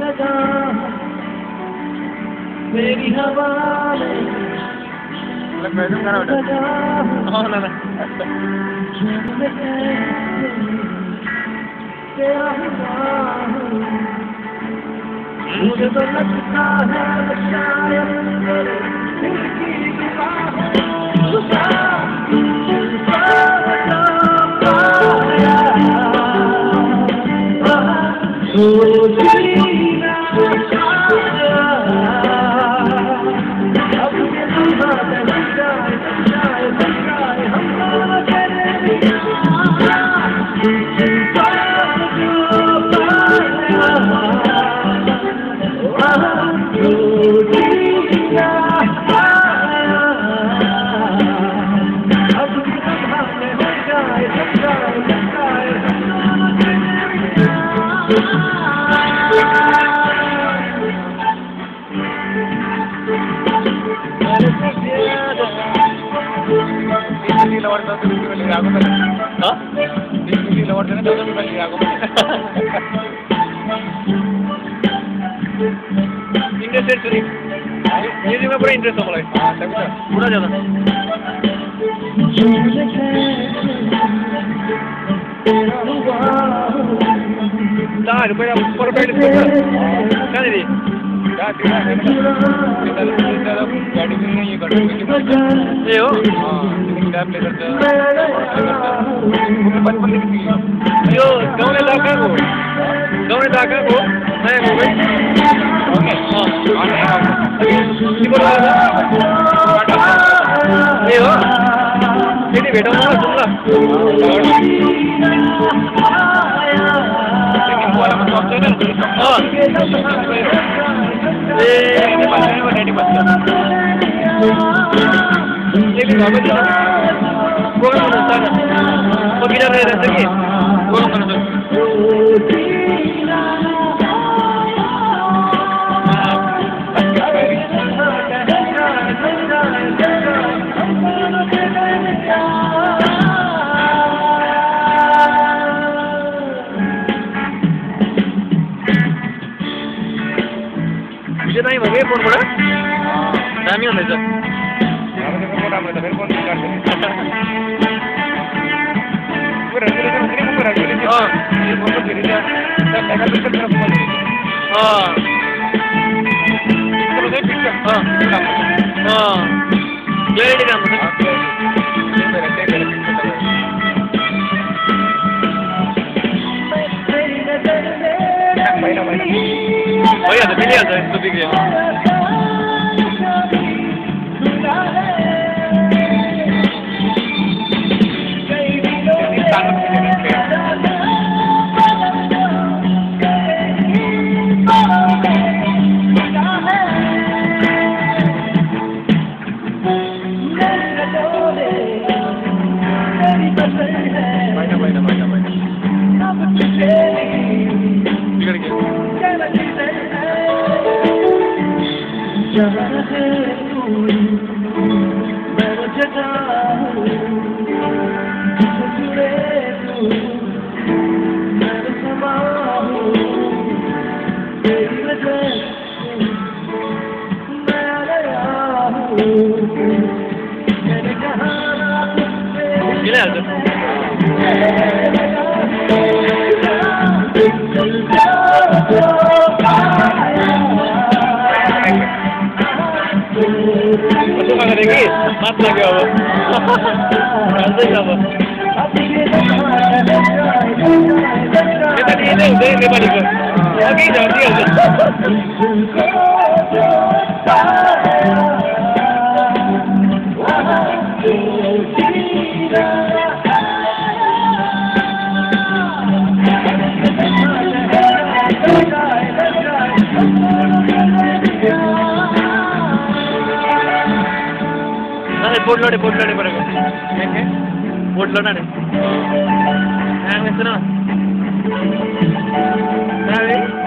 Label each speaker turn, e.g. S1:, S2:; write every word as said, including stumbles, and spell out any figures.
S1: लगा मेरी हवा में लगा तेरा हुआ मुझे तो लगता है शायद मेरे दिल की दुआ है खुदा इंटरेस्टेड सुनी म्यूजिक में बड़ा इंटरेस्ट है पूरा ज़्यादा तार रुपया ऊपर बैठ के क्या दीदी क्या क्या है इधर इधर गाड़ी में नहीं ये गाड़ी में ये हो हाँ टैब ले करते बचपन की यो गाँव में दाका को गाँव में दाका को नहीं हो गई ओके हाँ ये बोल रहा था ये हो ये बेटा ना सुन ला नहीं मगे फोन पड़ा टाइम ही होने सर फोन आप तो फिर फोन कर दे पूरा रेगुलर नहीं पूरा रेगुलर हां ये फोन तो फिर जा सब लगा तो फिर फोन हां तो दे पिक हां हां क्लैरिटी का मतलब भाई भाई भैया तो मिल जाता है तो बिक गया मत लगे हो ऐसे ही सब ये तो ये दे दे दे बड़ी को आगे जाती है बोर्ड लोडे बोर्ड लोडे बरगा ओके बोर्ड लोडे हैंग है ना